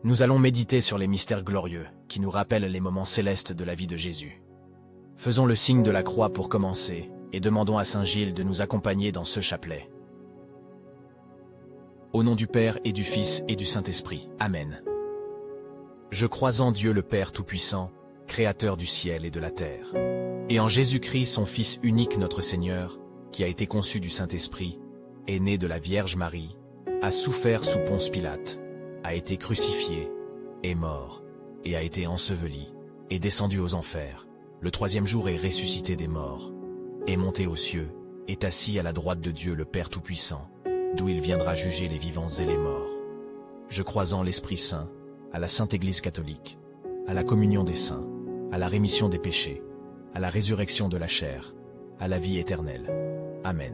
Nous allons méditer sur les mystères glorieux qui nous rappellent les moments célestes de la vie de Jésus. Faisons le signe de la croix pour commencer et demandons à Saint Gilles de nous accompagner dans ce chapelet. Au nom du Père et du Fils et du Saint-Esprit. Amen. Je crois en Dieu le Père Tout-Puissant, Créateur du ciel et de la terre, et en Jésus-Christ, son Fils unique notre Seigneur, qui a été conçu du Saint-Esprit, est né de la Vierge Marie, a souffert sous Ponce Pilate, a été crucifié, est mort, et a été enseveli, est descendu aux enfers, le troisième jour est ressuscité des morts, est monté aux cieux, est assis à la droite de Dieu le Père Tout-Puissant, d'où il viendra juger les vivants et les morts. Je crois en l'Esprit Saint, à la Sainte Église catholique, à la communion des saints, à la rémission des péchés, à la résurrection de la chair, à la vie éternelle. Amen.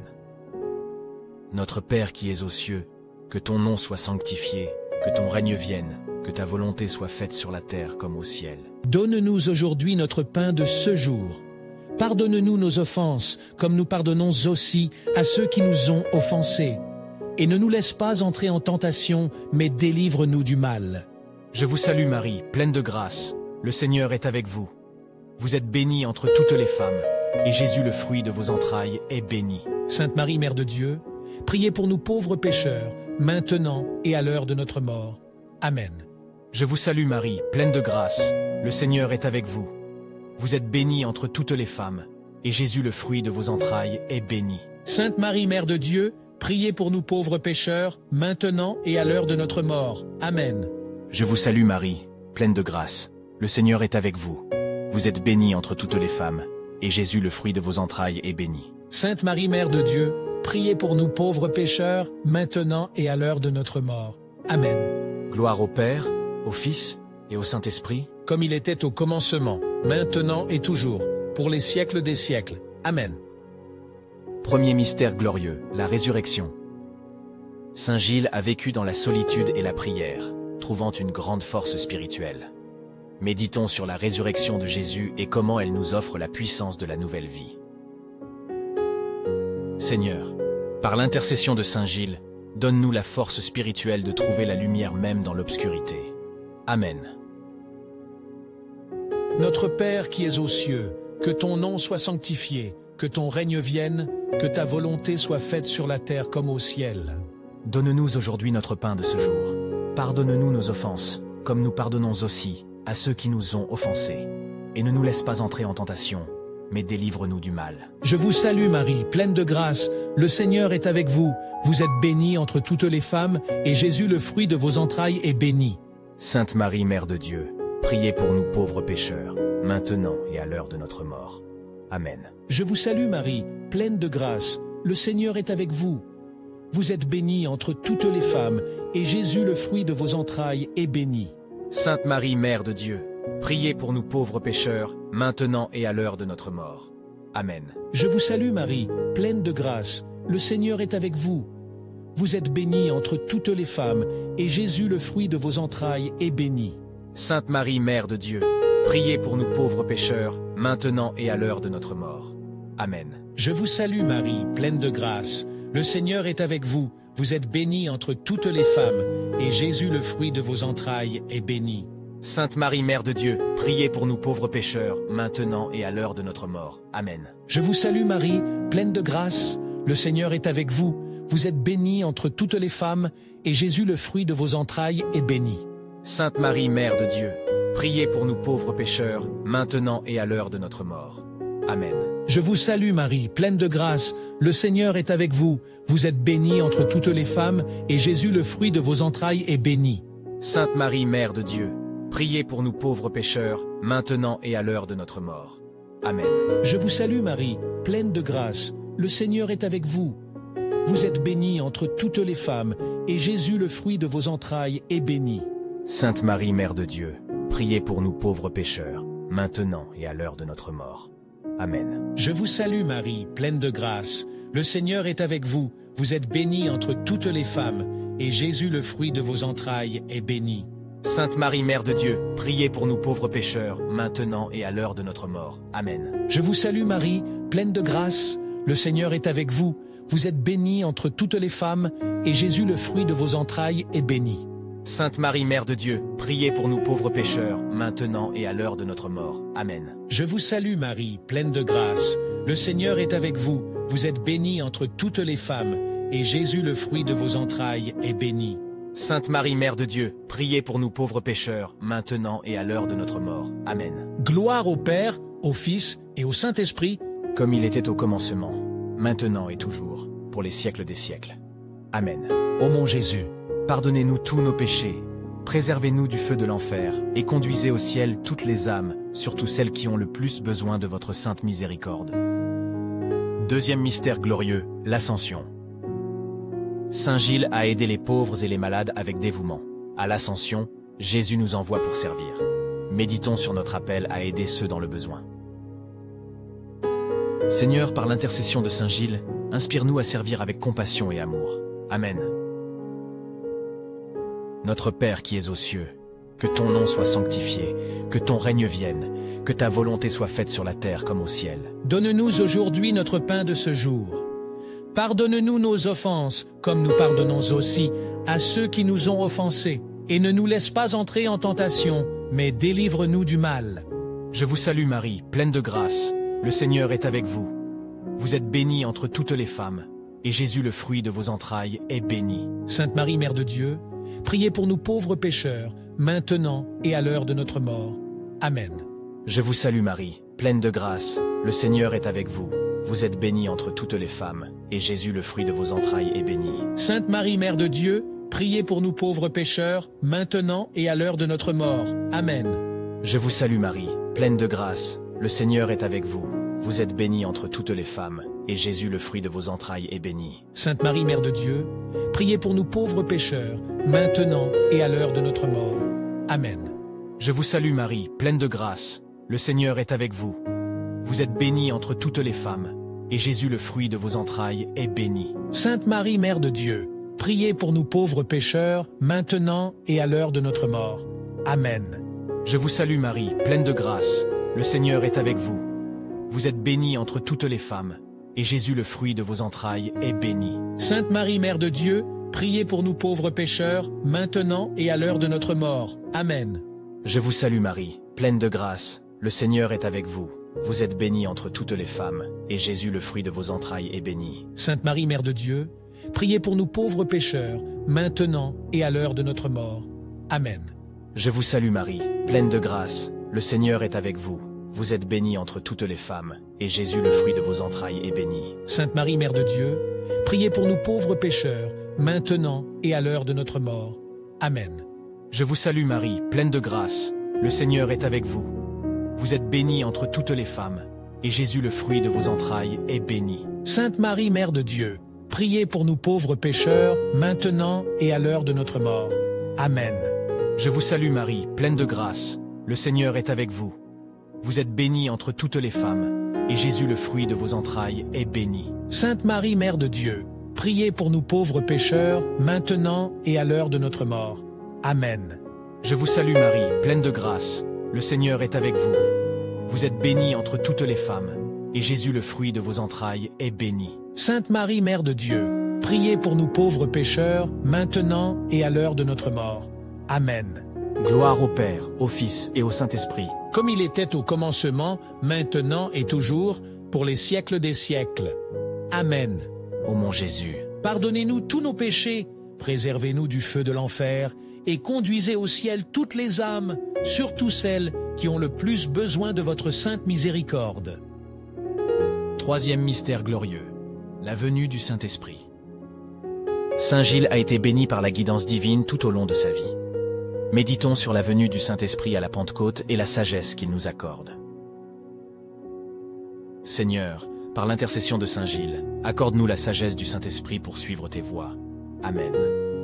Notre Père qui es aux cieux, que ton nom soit sanctifié, que ton règne vienne, que ta volonté soit faite sur la terre comme au ciel. Donne-nous aujourd'hui notre pain de ce jour. Pardonne-nous nos offenses, comme nous pardonnons aussi à ceux qui nous ont offensés. Et ne nous laisse pas entrer en tentation, mais délivre-nous du mal. Je vous salue Marie, pleine de grâce. Le Seigneur est avec vous. Vous êtes bénie entre toutes les femmes, et Jésus, le fruit de vos entrailles, est béni. Sainte Marie, Mère de Dieu, priez pour nous pauvres pécheurs, maintenant et à l'heure de notre mort. Amen. Je vous salue Marie, pleine de grâce. Le Seigneur est avec vous. Vous êtes bénie entre toutes les femmes, et Jésus, le fruit de vos entrailles, est béni. Sainte Marie, Mère de Dieu, priez pour nous pauvres pécheurs, maintenant et à l'heure de notre mort. Amen. Je vous salue Marie, pleine de grâce. Le Seigneur est avec vous. Vous êtes bénie entre toutes les femmes, et Jésus, le fruit de vos entrailles, est béni. Sainte Marie, Mère de Dieu, priez pour nous pauvres pécheurs, maintenant et à l'heure de notre mort. Amen. Gloire au Père, au Fils et au Saint-Esprit, comme il était au commencement, maintenant et toujours, pour les siècles des siècles. Amen. Premier mystère glorieux, la résurrection. Saint Gilles a vécu dans la solitude et la prière, trouvant une grande force spirituelle. Méditons sur la résurrection de Jésus et comment elle nous offre la puissance de la nouvelle vie. Seigneur, par l'intercession de Saint Gilles, donne-nous la force spirituelle de trouver la lumière même dans l'obscurité. Amen. Notre Père qui es aux cieux, que ton nom soit sanctifié, que ton règne vienne, que ta volonté soit faite sur la terre comme au ciel. Donne-nous aujourd'hui notre pain de ce jour. Pardonne-nous nos offenses, comme nous pardonnons aussi à ceux qui nous ont offensés. Et ne nous laisse pas entrer en tentation, mais délivre-nous du mal. Je vous salue Marie, pleine de grâce, le Seigneur est avec vous. Vous êtes bénie entre toutes les femmes, et Jésus, le fruit de vos entrailles, est béni. Sainte Marie, Mère de Dieu, priez pour nous pauvres pécheurs, maintenant et à l'heure de notre mort. Amen. Je vous salue Marie, pleine de grâce, le Seigneur est avec vous. Vous êtes bénie entre toutes les femmes, et Jésus, le fruit de vos entrailles, est béni. Sainte Marie, Mère de Dieu, priez pour nous pauvres pécheurs, maintenant et à l'heure de notre mort. Amen. Je vous salue Marie, pleine de grâce, le Seigneur est avec vous. Vous êtes bénie entre toutes les femmes, et Jésus, le fruit de vos entrailles, est béni. Sainte Marie, Mère de Dieu, priez pour nous pauvres pécheurs, maintenant et à l'heure de notre mort. Amen. Je vous salue Marie, pleine de grâce, le Seigneur est avec vous. Vous êtes bénie entre toutes les femmes, et Jésus, le fruit de vos entrailles, est béni. Sainte Marie, Mère de Dieu, priez pour nous pauvres pécheurs, maintenant et à l'heure de notre mort. Amen. Je vous salue Marie, pleine de grâce, le Seigneur est avec vous. Vous êtes bénie entre toutes les femmes, et Jésus, le fruit de vos entrailles, est béni. Sainte Marie, Mère de Dieu, priez pour nous pauvres pécheurs, maintenant et à l'heure de notre mort. Amen. Je vous salue Marie, pleine de grâce, le Seigneur est avec vous. Vous êtes bénie entre toutes les femmes, et Jésus, le fruit de vos entrailles, est béni. Sainte Marie, Mère de Dieu, priez pour nous pauvres pécheurs, maintenant et à l'heure de notre mort. Amen. Je vous salue Marie, pleine de grâce, le Seigneur est avec vous. Vous êtes bénie entre toutes les femmes, et Jésus, le fruit de vos entrailles, est béni. Sainte Marie, Mère de Dieu, priez pour nous pauvres pécheurs, maintenant et à l'heure de notre mort. Amen. Je vous salue Marie, pleine de grâce, le Seigneur est avec vous. Vous êtes bénie entre toutes les femmes, et Jésus, le fruit de vos entrailles, est béni. Sainte Marie, Mère de Dieu, priez pour nous pauvres pécheurs, maintenant et à l'heure de notre mort. Amen. Je vous salue Marie, pleine de grâce, le Seigneur est avec vous. Vous êtes bénie entre toutes les femmes, et Jésus, le fruit de vos entrailles, est béni. Sainte Marie, Mère de Dieu, priez pour nous pauvres pécheurs, maintenant et à l'heure de notre mort. Amen. Je vous salue Marie, pleine de grâce. Le Seigneur est avec vous. Vous êtes bénie entre toutes les femmes, et Jésus, le fruit de vos entrailles, est béni. Sainte Marie, Mère de Dieu, priez pour nous pauvres pécheurs, maintenant et à l'heure de notre mort. Amen. Gloire au Père, au Fils et au Saint-Esprit, comme il était au commencement, maintenant et toujours, pour les siècles des siècles. Amen. Ô mon Jésus, pardonnez-nous tous nos péchés, préservez-nous du feu de l'enfer, et conduisez au ciel toutes les âmes, surtout celles qui ont le plus besoin de votre sainte miséricorde. Deuxième mystère glorieux, l'Ascension. Saint Gilles a aidé les pauvres et les malades avec dévouement. À l'Ascension, Jésus nous envoie pour servir. Méditons sur notre appel à aider ceux dans le besoin. Seigneur, par l'intercession de Saint Gilles, inspire-nous à servir avec compassion et amour. Amen. Notre Père qui es aux cieux, que ton nom soit sanctifié, que ton règne vienne, que ta volonté soit faite sur la terre comme au ciel. Donne-nous aujourd'hui notre pain de ce jour. Pardonne-nous nos offenses, comme nous pardonnons aussi à ceux qui nous ont offensés. Et ne nous laisse pas entrer en tentation, mais délivre-nous du mal. Je vous salue Marie, pleine de grâce. Le Seigneur est avec vous. Vous êtes bénie entre toutes les femmes, et Jésus, le fruit de vos entrailles, est béni. Sainte Marie, Mère de Dieu, priez pour nous pauvres pécheurs, maintenant et à l'heure de notre mort. Amen. Je vous salue Marie, pleine de grâce. Le Seigneur est avec vous. Vous êtes bénie entre toutes les femmes, et Jésus, le fruit de vos entrailles, est béni. Sainte Marie, Mère de Dieu, priez pour nous pauvres pécheurs, maintenant et à l'heure de notre mort. Amen. Je vous salue Marie, pleine de grâce. Le Seigneur est avec vous. Vous êtes bénie entre toutes les femmes, et Jésus, le fruit de vos entrailles, est béni. Sainte Marie, Mère de Dieu, priez pour nous pauvres pécheurs, maintenant et à l'heure de notre mort. Amen. Je vous salue Marie, pleine de grâce. Le Seigneur est avec vous. Vous êtes bénie entre toutes les femmes, et Jésus, le fruit de vos entrailles, est béni. Sainte Marie, Mère de Dieu, priez pour nous pauvres pécheurs, maintenant et à l'heure de notre mort. Amen. Je vous salue Marie, pleine de grâce. Le Seigneur est avec vous. Vous êtes bénie entre toutes les femmes, et Jésus, le fruit de vos entrailles, est béni. Sainte Marie, Mère de Dieu, priez pour nous pauvres pécheurs, maintenant et à l'heure de notre mort. Amen. Je vous salue Marie, pleine de grâce. Le Seigneur est avec vous. Vous êtes bénie entre toutes les femmes, et Jésus, le fruit de vos entrailles, est béni. Sainte Marie, Mère de Dieu, priez pour nous pauvres pécheurs, maintenant et à l'heure de notre mort. Amen. Je vous salue Marie, pleine de grâce. Le Seigneur est avec vous. Vous êtes bénie entre toutes les femmes, et Jésus, le fruit de vos entrailles, est béni. Sainte Marie, Mère de Dieu, priez pour nous pauvres pécheurs, maintenant et à l'heure de notre mort. Amen. Je vous salue Marie, pleine de grâce. Le Seigneur est avec vous. Vous êtes bénie entre toutes les femmes, et Jésus, le fruit de vos entrailles, est béni. Sainte Marie, Mère de Dieu, priez pour nous pauvres pécheurs, maintenant et à l'heure de notre mort. Amen. Je vous salue Marie, pleine de grâce. Le Seigneur est avec vous. Vous êtes bénie entre toutes les femmes, et Jésus, le fruit de vos entrailles, est béni. Sainte Marie, Mère de Dieu, priez pour nous pauvres pécheurs, maintenant et à l'heure de notre mort. Amen. Je vous salue Marie, pleine de grâce. Le Seigneur est avec vous. Vous êtes bénie entre toutes les femmes, et Jésus, le fruit de vos entrailles, est béni. Sainte Marie, Mère de Dieu, priez pour nous pauvres pécheurs, maintenant et à l'heure de notre mort. Amen. Gloire au Père, au Fils et au Saint-Esprit. Comme il était au commencement, maintenant et toujours, pour les siècles des siècles. Amen. Ô mon Jésus, pardonnez-nous tous nos péchés, préservez-nous du feu de l'enfer, et conduisez au ciel toutes les âmes, surtout celles qui ont le plus besoin de votre sainte miséricorde. Troisième mystère glorieux, la venue du Saint-Esprit. Saint Gilles a été béni par la guidance divine tout au long de sa vie. Méditons sur la venue du Saint-Esprit à la Pentecôte et la sagesse qu'il nous accorde. Seigneur, par l'intercession de Saint Gilles, accorde-nous la sagesse du Saint-Esprit pour suivre tes voies. Amen.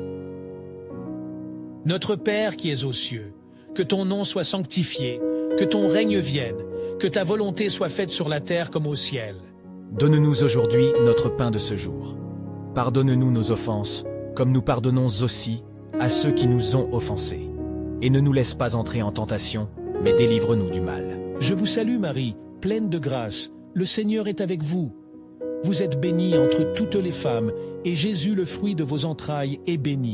Notre Père qui es aux cieux, que ton nom soit sanctifié, que ton règne vienne, que ta volonté soit faite sur la terre comme au ciel. Donne-nous aujourd'hui notre pain de ce jour. Pardonne-nous nos offenses, comme nous pardonnons aussi à ceux qui nous ont offensés. Et ne nous laisse pas entrer en tentation, mais délivre-nous du mal. Je vous salue Marie, pleine de grâce, le Seigneur est avec vous. Vous êtes bénie entre toutes les femmes, et Jésus, le fruit de vos entrailles, est béni.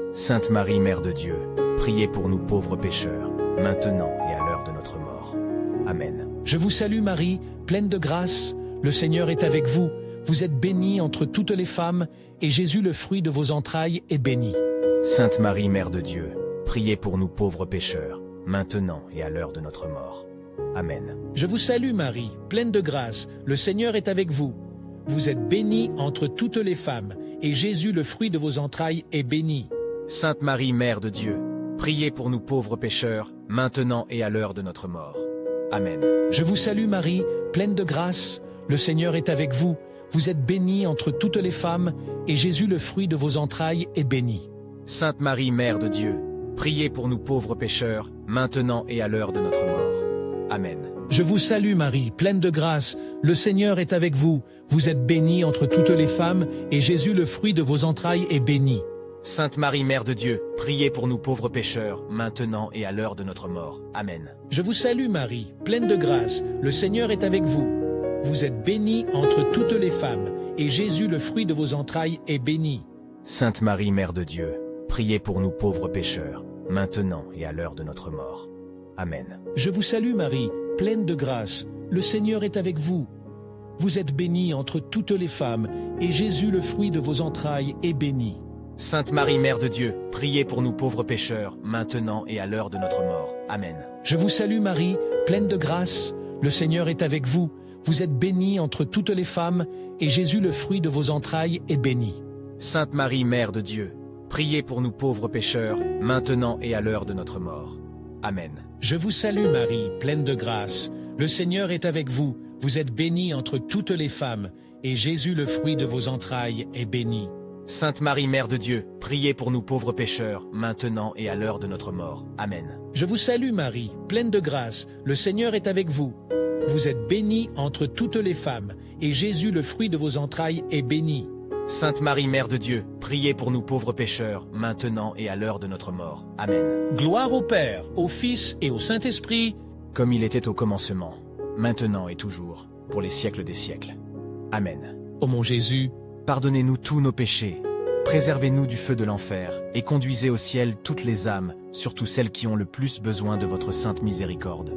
Sainte Marie, Mère de Dieu, priez pour nous pauvres pécheurs, maintenant et à l'heure de notre mort. Amen. Je vous salue Marie, pleine de grâce, le Seigneur est avec vous. Vous êtes bénie entre toutes les femmes, et Jésus, le fruit de vos entrailles, est béni. Sainte Marie, Mère de Dieu, priez pour nous pauvres pécheurs, maintenant et à l'heure de notre mort. Amen. Je vous salue Marie, pleine de grâce, le Seigneur est avec vous. Vous êtes bénie entre toutes les femmes, et Jésus, le fruit de vos entrailles, est béni. Sainte Marie, Mère de Dieu, priez pour nous pauvres pécheurs, maintenant et à l'heure de notre mort. Amen. Je vous salue Marie, pleine de grâce, le Seigneur est avec vous. Vous êtes bénie entre toutes les femmes, et Jésus, le fruit de vos entrailles, est béni. Sainte Marie, Mère de Dieu, priez pour nous pauvres pécheurs, maintenant et à l'heure de notre mort. Amen. Je vous salue Marie, pleine de grâce, le Seigneur est avec vous. Vous êtes bénie entre toutes les femmes, et Jésus, le fruit de vos entrailles, est béni. Sainte Marie, Mère de Dieu, priez pour nous pauvres pécheurs, maintenant et à l'heure de notre mort. Amen. Je vous salue Marie, pleine de grâce, le Seigneur est avec vous. Vous êtes bénie entre toutes les femmes, et Jésus, le fruit de vos entrailles, est béni. Sainte Marie, Mère de Dieu, priez pour nous pauvres pécheurs, maintenant et à l'heure de notre mort. Amen. Je vous salue Marie, pleine de grâce, le Seigneur est avec vous. Vous êtes bénie entre toutes les femmes, et Jésus, le fruit de vos entrailles, est béni. Sainte Marie, Mère de Dieu, priez pour nous pauvres pécheurs, maintenant et à l'heure de notre mort. Amen. Je vous salue Marie, pleine de grâce, le Seigneur est avec vous. Vous êtes bénie entre toutes les femmes, et Jésus, le fruit de vos entrailles, est béni. Sainte Marie, Mère de Dieu, priez pour nous pauvres pécheurs, maintenant et à l'heure de notre mort. Amen. Je vous salue Marie, pleine de grâce, le Seigneur est avec vous. Vous êtes bénie entre toutes les femmes, et Jésus, le fruit de vos entrailles, est béni. Sainte Marie, Mère de Dieu, priez pour nous pauvres pécheurs, maintenant et à l'heure de notre mort. Amen. Je vous salue Marie, pleine de grâce, le Seigneur est avec vous. Vous êtes bénie entre toutes les femmes, et Jésus, le fruit de vos entrailles, est béni. Sainte Marie, Mère de Dieu, priez pour nous pauvres pécheurs, maintenant et à l'heure de notre mort. Amen. Gloire au Père, au Fils et au Saint-Esprit, comme il était au commencement, maintenant et toujours, pour les siècles des siècles. Amen. Ô mon Jésus, pardonnez-nous tous nos péchés, préservez-nous du feu de l'enfer, et conduisez au ciel toutes les âmes, surtout celles qui ont le plus besoin de votre sainte miséricorde.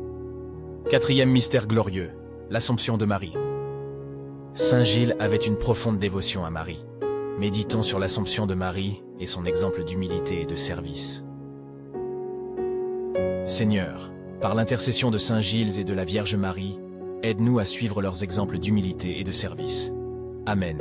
Quatrième mystère glorieux, l'Assomption de Marie. Saint Gilles avait une profonde dévotion à Marie. Méditons sur l'Assomption de Marie et son exemple d'humilité et de service. Seigneur, par l'intercession de Saint Gilles et de la Vierge Marie, aide-nous à suivre leurs exemples d'humilité et de service. Amen.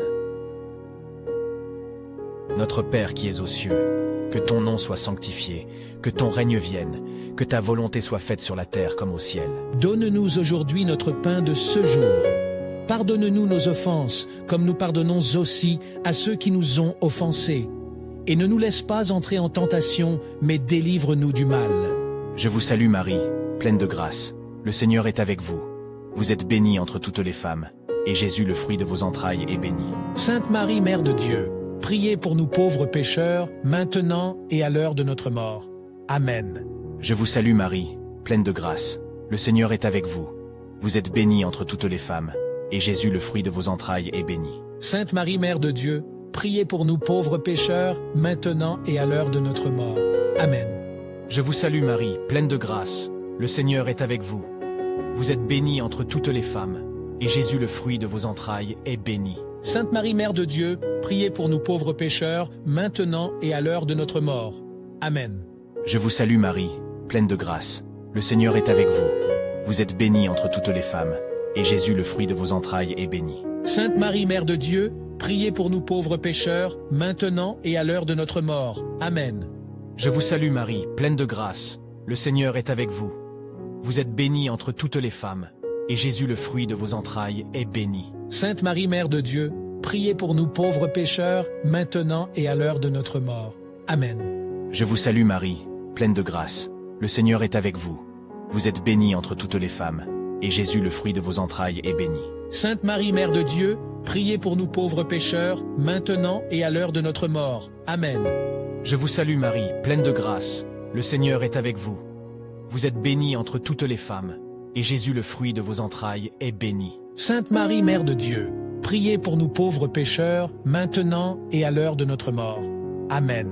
Notre Père qui es aux cieux, que ton nom soit sanctifié, que ton règne vienne, que ta volonté soit faite sur la terre comme au ciel. Donne-nous aujourd'hui notre pain de ce jour. Pardonne-nous nos offenses, comme nous pardonnons aussi à ceux qui nous ont offensés. Et ne nous laisse pas entrer en tentation, mais délivre-nous du mal. Je vous salue Marie, pleine de grâce. Le Seigneur est avec vous. Vous êtes bénie entre toutes les femmes, et Jésus, le fruit de vos entrailles, est béni. Sainte Marie, Mère de Dieu, priez pour nous pauvres pécheurs, maintenant et à l'heure de notre mort. Amen. Je vous salue Marie, pleine de grâce. Le Seigneur est avec vous. Vous êtes bénie entre toutes les femmes, et Jésus, le fruit de vos entrailles, est béni. Sainte Marie, Mère de Dieu, priez pour nous pauvres pécheurs, maintenant et à l'heure de notre mort. Amen. Je vous salue Marie, pleine de grâce. Le Seigneur est avec vous. Vous êtes bénie entre toutes les femmes, et Jésus, le fruit de vos entrailles, est béni. Sainte Marie, Mère de Dieu, priez pour nous pauvres pécheurs, maintenant et à l'heure de notre mort. Amen. Je vous salue Marie, pleine de grâce. Le Seigneur est avec vous. Vous êtes bénie entre toutes les femmes, et Jésus, le fruit de vos entrailles, est béni. Sainte Marie, Mère de Dieu, priez pour nous pauvres pécheurs, maintenant et à l'heure de notre mort. Amen. Je vous salue Marie, pleine de grâce. Le Seigneur est avec vous. Vous êtes bénie entre toutes les femmes, et Jésus, le fruit de vos entrailles, est béni. Sainte Marie, Mère de Dieu, priez pour nous pauvres pécheurs, maintenant et à l'heure de notre mort. Amen. Je vous salue Marie, pleine de grâce. Le Seigneur est avec vous. Vous êtes bénie entre toutes les femmes, et Jésus, le fruit de vos entrailles, est béni. Sainte Marie, Mère de Dieu, priez pour nous pauvres pécheurs, maintenant et à l'heure de notre mort. Amen. Je vous salue Marie, pleine de grâce. Le Seigneur est avec vous. Vous êtes bénie entre toutes les femmes, et Jésus, le fruit de vos entrailles, est béni. Sainte Marie, Mère de Dieu, priez pour nous pauvres pécheurs, maintenant et à l'heure de notre mort. Amen.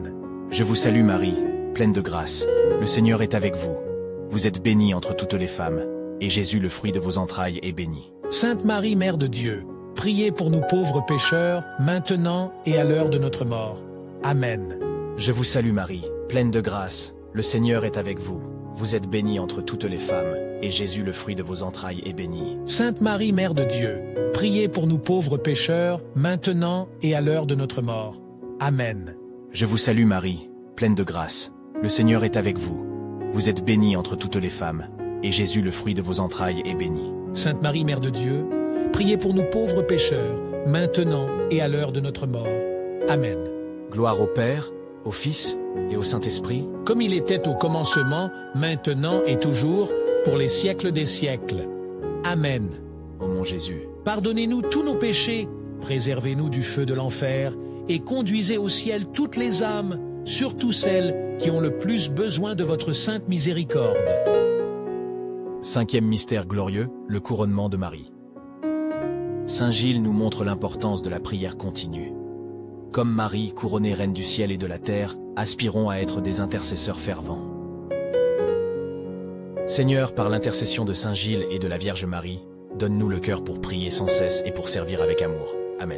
Je vous salue Marie, pleine de grâce. Le Seigneur est avec vous. Vous êtes bénie entre toutes les femmes, et Jésus, le fruit de vos entrailles, est béni. Sainte Marie, Mère de Dieu, priez pour nous pauvres pécheurs, maintenant et à l'heure de notre mort. Amen. Je vous salue Marie, pleine de grâce. Le Seigneur est avec vous. Vous êtes bénie entre toutes les femmes, et Jésus, le fruit de vos entrailles, est béni. Sainte Marie, Mère de Dieu, priez pour nous pauvres pécheurs, maintenant et à l'heure de notre mort. Amen. Je vous salue Marie, pleine de grâce. Le Seigneur est avec vous. Vous êtes bénie entre toutes les femmes, et Jésus, le fruit de vos entrailles, est béni. Sainte Marie, Mère de Dieu, priez pour nous pauvres pécheurs, maintenant et à l'heure de notre mort. Amen. Gloire au Père, au Fils et au Saint-Esprit, comme il était au commencement, maintenant et toujours, pour les siècles des siècles. Amen. Ô mon Jésus, pardonnez-nous tous nos péchés, préservez-nous du feu de l'enfer, et conduisez au ciel toutes les âmes, surtout celles qui ont le plus besoin de votre sainte miséricorde. Cinquième mystère glorieux, le couronnement de Marie. Saint Gilles nous montre l'importance de la prière continue. Comme Marie, couronnée reine du ciel et de la terre, aspirons à être des intercesseurs fervents. Seigneur, par l'intercession de Saint Gilles et de la Vierge Marie, donne-nous le cœur pour prier sans cesse et pour servir avec amour. Amen.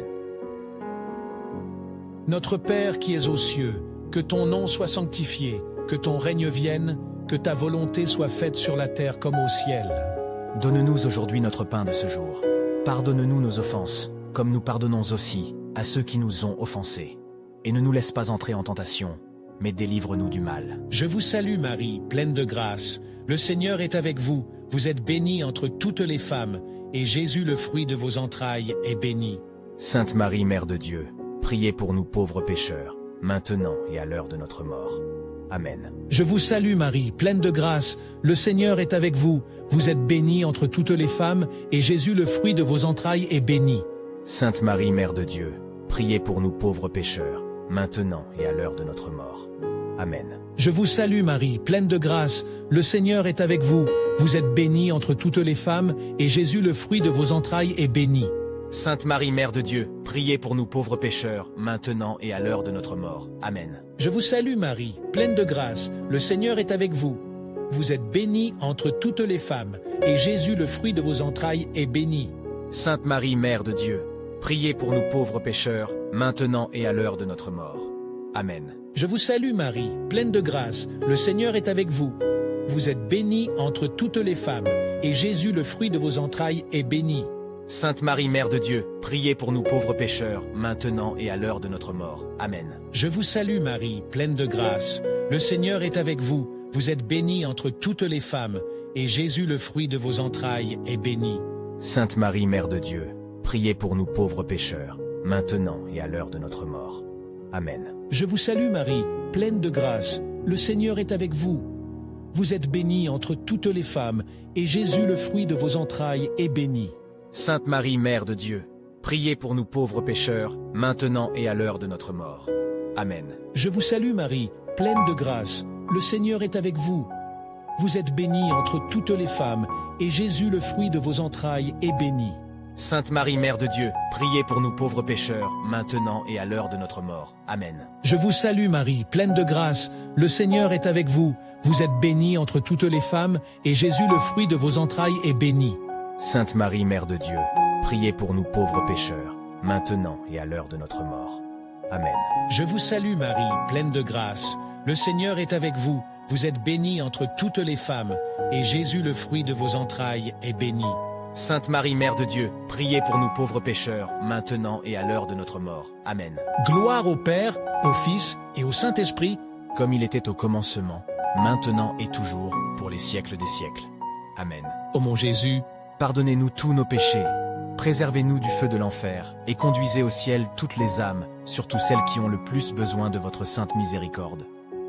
Notre Père qui es aux cieux, que ton nom soit sanctifié, que ton règne vienne, que ta volonté soit faite sur la terre comme au ciel. Donne-nous aujourd'hui notre pain de ce jour. Pardonne-nous nos offenses, comme nous pardonnons aussi à ceux qui nous ont offensés. Et ne nous laisse pas entrer en tentation, mais délivre-nous du mal. Je vous salue Marie, pleine de grâce. Le Seigneur est avec vous. Vous êtes bénie entre toutes les femmes, et Jésus, le fruit de vos entrailles, est béni. Sainte Marie, Mère de Dieu, priez pour nous pauvres pécheurs, maintenant et à l'heure de notre mort. Amen. Je vous salue Marie, pleine de grâce. Le Seigneur est avec vous. Vous êtes bénie entre toutes les femmes, et Jésus, le fruit de vos entrailles, est béni. Sainte Marie, Mère de Dieu, priez pour nous pauvres pécheurs, maintenant et à l'heure de notre mort. Amen. Je vous salue Marie, pleine de grâce. Le Seigneur est avec vous. Vous êtes bénie entre toutes les femmes, et Jésus, le fruit de vos entrailles, est béni. Sainte Marie, Mère de Dieu, priez pour nous pauvres pécheurs, maintenant et à l'heure de notre mort. Amen. Je vous salue Marie, pleine de grâce. Le Seigneur est avec vous. Vous êtes bénie entre toutes les femmes, et Jésus, le fruit de vos entrailles, est béni. Sainte Marie, Mère de Dieu, priez pour nous pauvres pécheurs, maintenant et à l'heure de notre mort. Amen. Je vous salue Marie, pleine de grâce. Le Seigneur est avec vous. Vous êtes bénie entre toutes les femmes, et Jésus, le fruit de vos entrailles, est béni. Sainte Marie, Mère de Dieu, priez pour nous pauvres pécheurs, maintenant et à l'heure de notre mort. Amen. Je vous salue Marie, pleine de grâce. Le Seigneur est avec vous. Vous êtes bénie entre toutes les femmes, et Jésus, le fruit de vos entrailles, est béni. Sainte Marie, Mère de Dieu, priez pour nous pauvres pécheurs, maintenant et à l'heure de notre mort. Amen. Je vous salue Marie, pleine de grâce. Le Seigneur est avec vous. Vous êtes bénie entre toutes les femmes, et Jésus, le fruit de vos entrailles, est béni. Sainte Marie, Mère de Dieu, priez pour nous pauvres pécheurs, maintenant et à l'heure de notre mort. Amen. Je vous salue Marie, pleine de grâce. Le Seigneur est avec vous. Vous êtes bénie entre toutes les femmes, et Jésus, le fruit de vos entrailles, est béni. Sainte Marie, Mère de Dieu, priez pour nous pauvres pécheurs, maintenant et à l'heure de notre mort. Amen. Je vous salue Marie, pleine de grâce. Le Seigneur est avec vous. Vous êtes bénie entre toutes les femmes, et Jésus, le fruit de vos entrailles, est béni. Sainte Marie, Mère de Dieu, priez pour nous pauvres pécheurs, maintenant et à l'heure de notre mort. Amen. Je vous salue Marie, pleine de grâce. Le Seigneur est avec vous. Vous êtes bénie entre toutes les femmes, et Jésus, le fruit de vos entrailles, est béni. Sainte Marie, Mère de Dieu, priez pour nous pauvres pécheurs, maintenant et à l'heure de notre mort. Amen. Gloire au Père, au Fils et au Saint-Esprit, comme il était au commencement, maintenant et toujours, pour les siècles des siècles. Amen. Ô mon Jésus, pardonnez-nous tous nos péchés, préservez-nous du feu de l'enfer, et conduisez au ciel toutes les âmes, surtout celles qui ont le plus besoin de votre sainte miséricorde.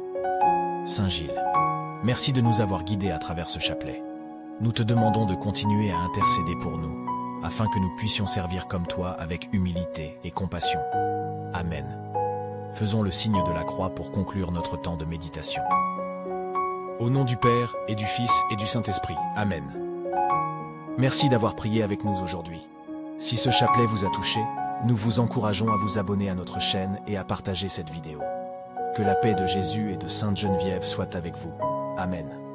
Saint Gilles, merci de nous avoir guidés à travers ce chapelet. Nous te demandons de continuer à intercéder pour nous, afin que nous puissions servir comme toi avec humilité et compassion. Amen. Faisons le signe de la croix pour conclure notre temps de méditation. Au nom du Père, et du Fils, et du Saint-Esprit. Amen. Merci d'avoir prié avec nous aujourd'hui. Si ce chapelet vous a touché, nous vous encourageons à vous abonner à notre chaîne et à partager cette vidéo. Que la paix de Jésus et de Sainte Geneviève soit avec vous. Amen.